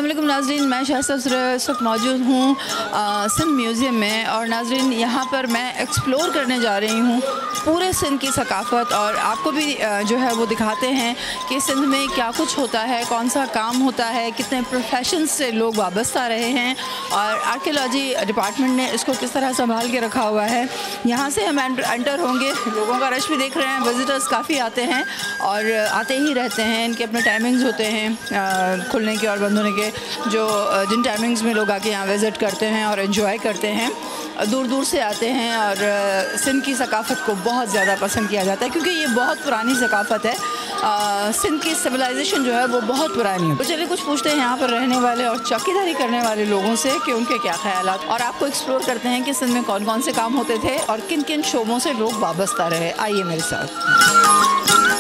अस्सलाम वालेकुम नाज़रीन, मैं शाइस्ता सुरैया इस वक्त मौजूद हूँ सिंध म्यूज़ियम में। और नाज़रीन, यहाँ पर मैं एक्सप्लोर करने जा रही हूँ पूरे सिंध की सकाफ़त, और आपको भी जो है वो दिखाते हैं कि सिंध में क्या कुछ होता है, कौन सा काम होता है, कितने प्रोफेशन से लोग वाबस्ता रहे हैं और आर्कियोलॉजी डिपार्टमेंट ने इसको किस तरह संभाल के रखा हुआ है। यहाँ से हम एंटर होंगे, लोगों का रश भी देख रहे हैं, विज़िटर्स काफ़ी आते हैं और आते ही रहते हैं। इनके अपने टाइमिंग्स होते हैं खुलने के और बंद होने के, जिन टाइमिंग्स में लोग आके यहाँ विज़िट करते हैं और एंजॉय करते हैं। दूर दूर से आते हैं और सिंध की सकाफ़त को बहुत ज़्यादा पसंद किया जाता है क्योंकि ये बहुत पुरानी सकाफ़त है। सिंध की सिविलाइजेशन जो है वो बहुत पुरानी है। तो चलिए कुछ पूछते हैं यहाँ पर रहने वाले और चौकीदारी करने वाले लोगों से कि उनके क्या ख्यालात, और आपको एक्सप्लोर करते हैं कि सिंध में कौन कौन से काम होते थे और किन किन शोबों से लोग वाबस्ता रहे। आइए मेरे साथ।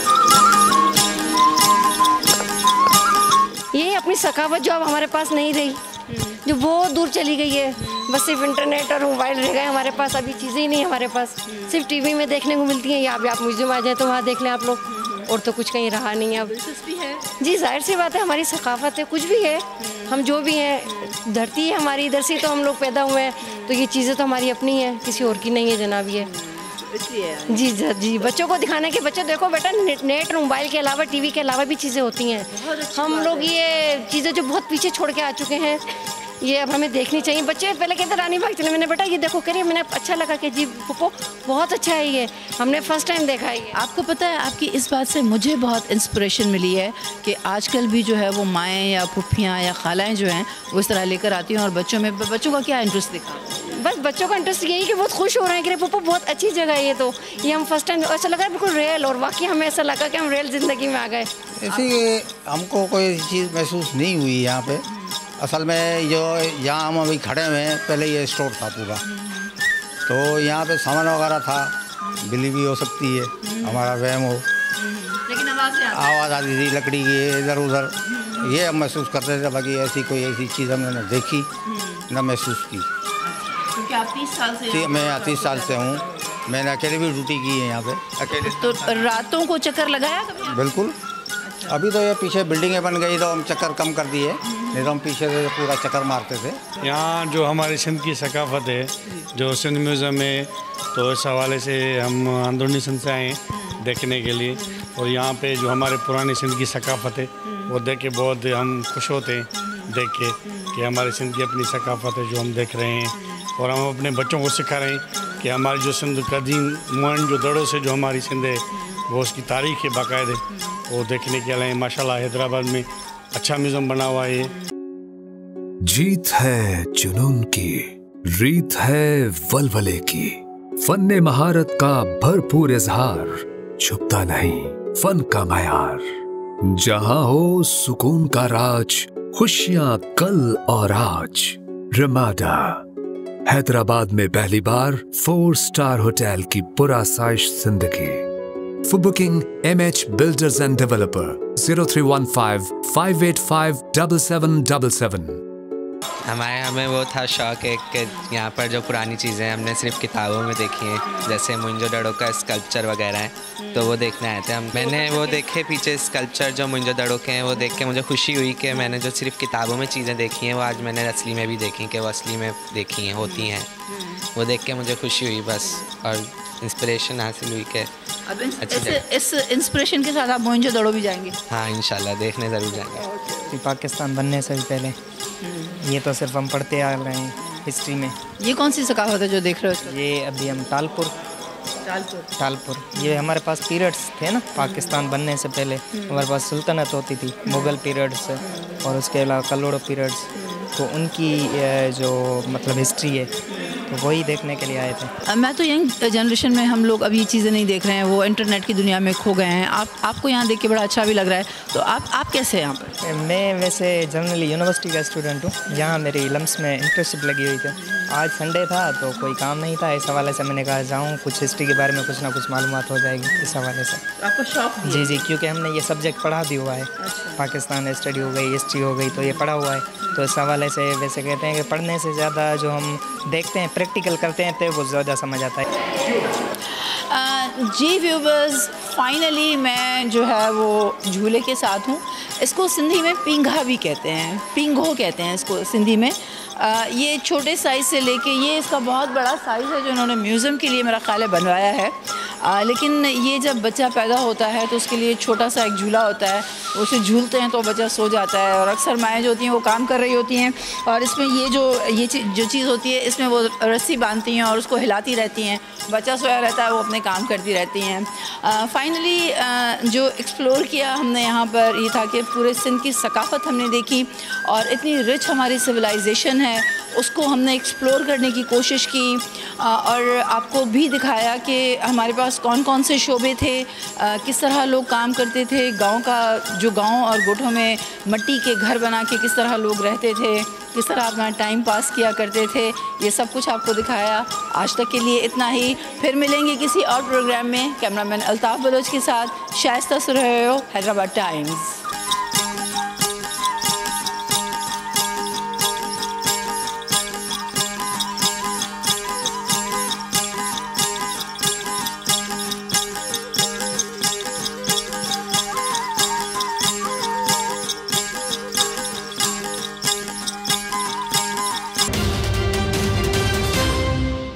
ये अपनी सकाफत जो अब हमारे पास नहीं रही, जो बहुत दूर चली गई है। बस सिर्फ इंटरनेट और मोबाइल रह गए हमारे पास, अभी चीज़ें ही नहीं हमारे पास, सिर्फ टीवी में देखने को मिलती हैं या अभी आप म्यूजियम आ जाए तो वहाँ देख लें आप लोग, और तो कुछ कहीं रहा नहीं है अब। दिलचस्पी है जी, जाहिर सी बात है, हमारी सकाफत है, कुछ भी है, हम जो भी हैं, धरती है हमारी, इधर से तो हम लोग पैदा हुए हैं, तो ये चीज़ें तो हमारी अपनी है, किसी और की नहीं है जनाब ये। जी जी, बच्चों को दिखाने के, बच्चे देखो बेटा, नेट और मोबाइल के अलावा टीवी के अलावा भी चीज़ें होती हैं। हम लोग ये चीज़ें जो बहुत पीछे छोड़ के आ चुके हैं, ये अब हमें देखनी चाहिए। बच्चे पहले कहते रानी बाग चले, मैंने बेटा ये देखो, करिए, मैंने अच्छा लगा कि जी पप्पो बहुत अच्छा है, ये हमने फर्स्ट टाइम देखा है। आपको पता है, आपकी इस बात से मुझे बहुत इंस्पिरेशन मिली है कि आजकल भी जो है वो माएँ या पुप्पियाँ या खालाएँ जो हैं वो इस तरह लेकर आती हैं और बच्चों का क्या इंटरेस्ट दिखा। बस बच्चों का इंटरेस्ट यही कि बहुत खुश हो रहे हैं कि पप्पो बहुत अच्छी जगह है ये, तो ये हम फर्स्ट टाइम ऐसा लगा बिल्कुल रियल, और वाकई हमें ऐसा लगा कि हम रियल ज़िंदगी में आ गए। ऐसी हमको कोई चीज़ महसूस नहीं हुई यहाँ पे। असल में जो यहाँ हम अभी खड़े हुए हैं, पहले ये स्टोर था पूरा, तो यहाँ पे सामान वगैरह था, बिल्ली भी हो सकती है, हमारा वहम हो, लेकिन आवाज़ आती थी लकड़ी की इधर उधर, ये हम महसूस करते थे। बाकी ऐसी चीज़ हमने न देखी न महसूस की। क्योंकि आप 30 साल से मैं 30 साल से हूँ, मैंने अकेले भी ड्यूटी की है यहाँ पे अकेले। तो रातों को चक्कर लगाया कभी? बिल्कुल। अभी तो ये पीछे बिल्डिंगे बन गई तो हम चक्कर कम कर दिए, नहीं तो हम पीछे से पूरा चक्कर मारते थे। यहाँ जो हमारी सिंध की सकाफ़त है, जो सिंध म्यूज़ियम है, तो इस हवाले से हम अंदरूनी सिंध से आए देखने के लिए, और यहाँ पे जो हमारे पुरानी सिंध की सकाफ़त है वो देख के बहुत हम खुश होते हैं देख के कि हमारी सिंध की अपनी सकाफ़त है जो हम देख रहे हैं, और हम अपने बच्चों को सिखा रहे हैं कि हमारी जो सिंध कदीम मुअन जो दड़ों से जो हमारी सिंध है वो उसकी तारीख़ है बाकायदे, वो देखने के लिए माशाल्लाह हैदराबाद में अच्छा म्यूज़ियम बना हुआ है। जीत है जुनून की, रीत है वलवले की, फन्ने महारत का भरपूर इजहार, छुपता नहीं फन का मयार, जहां हो सुकून का राज, खुशियां कल और आज। रमादा हैदराबाद में पहली बार 4 स्टार होटल की पुरासाइश जिंदगी। For booking MH Builders and Developer 0315 585 7777। हमें वो था शौक है कि यहाँ पर जो पुरानी चीज़ें हमने सिर्फ किताबों में देखी हैं, जैसे मोइंजोदड़ो का स्कल्पचर वगैरह है, तो वो देखने आए थे हम। मैंने वो देखे पीछे स्कल्पचर जो मोइंजोदड़ो के हैं, वो देख के मुझे खुशी हुई कि मैंने जो सिर्फ किताबों में चीज़ें देखी हैं वो आज मैंने असली में भी देखी कि वो असली में देखी हैं, होती हैं। वो देख के मुझे खुशी हुई बस, और इंस्पिरेशन हासिल हुई कि अब इस इंस्पिरेशन के साथ आप मोइंजोदड़ो भी जाएंगे? हाँ, इंशाल्लाह देखने ज़रूर जाएंगे। पाकिस्तान बनने से भी पहले, ये तो सिर्फ हम पढ़ते आ रहे हैं हिस्ट्री में। ये कौन सी सकाफत है जो देख रहे हो? ये अभी हम टालपुर, ये हमारे पास पीरियड्स थे ना, पाकिस्तान बनने से पहले हमारे पास सुल्तनत होती थी, मुग़ल पीरियड्स और उसके अलावा कल्लोड़ो पीरियड्स, तो उनकी जो मतलब हिस्ट्री है, तो वही देखने के लिए आए थे। मैं तो यंग जनरेशन में, हम लोग अभी ये चीज़ें नहीं देख रहे हैं, वो इंटरनेट की दुनिया में खो गए हैं। आपको यहाँ देख के बड़ा अच्छा भी लग रहा है, तो आप कैसे हैं यहाँ पर? मैं वैसे जनरली यूनिवर्सिटी का स्टूडेंट हूँ, यहाँ मेरी लम्स में इंटर्नशिप लगी हुई थी। आज संडे था तो कोई काम नहीं था, इस हवाले से मैंने कहा जाऊँ, कुछ हिस्ट्री के बारे में कुछ ना कुछ मालूमात हो जाएगी इस हवाले से। आपको शौक? जी, क्योंकि हमने ये सब्जेक्ट पढ़ा भी हुआ है। पाकिस्तान स्टडी हो गई, हिस्ट्री हो गई, तो ये पढ़ा हुआ है, तो इस हवाले से वैसे कहते हैं कि पढ़ने से ज़्यादा जो हम देखते हैं, प्रैक्टिकल करते हैं, तो वो ज़्यादा समझ आता है। जी व्यूवर्स, फाइनली मैं जो है वो झूले के साथ हूँ। इसको सिंधी में पिंघा भी कहते हैं, पिंघो कहते हैं इसको सिंधी में। ये छोटे साइज़ से लेके ये इसका बहुत बड़ा साइज़ है जो इन्होंने म्यूज़ियम के लिए मेरा ख्याल है बनवाया है। लेकिन ये जब बच्चा पैदा होता है तो उसके लिए छोटा सा एक झूला होता है, उसे झूलते हैं तो बच्चा सो जाता है। और अक्सर माएँ जो होती हैं वो काम कर रही होती हैं और इसमें ये जो चीज़ होती है इसमें वो रस्सी बांधती हैं और उसको हिलाती रहती हैं, बच्चा सोया रहता है, वो अपने काम करती रहती हैं। फाइनली जो एक्सप्लोर किया हमने यहाँ पर ये था कि पूरे सिंध की सकाफ़त हमने देखी और इतनी रिच हमारी सिविलाइजेशन है उसको हमने एक्सप्लोर करने की कोशिश की और आपको भी दिखाया कि हमारे पास कौन कौन से शोबे थे, किस तरह लोग काम करते थे, गांव और गोठों में मिट्टी के घर बना के किस तरह लोग रहते थे, किस तरह अपना टाइम पास किया करते थे, ये सब कुछ आपको दिखाया। आज तक के लिए इतना ही, फिर मिलेंगे किसी और प्रोग्राम में। कैमरामैन अल्ताफ़ बलोच के साथ शाइस्ता सुरैयो, हैदराबाद टाइम्स।